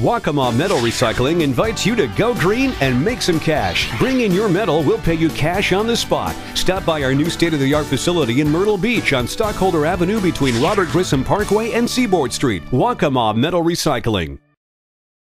Waccamaw Metal Recycling invites you to go green and make some cash. Bring in your metal, we'll pay you cash on the spot. Stop by our new state-of-the-art facility in Myrtle Beach on Stockholder Avenue between Robert Grissom Parkway and Seaboard Street. Waccamaw Metal Recycling.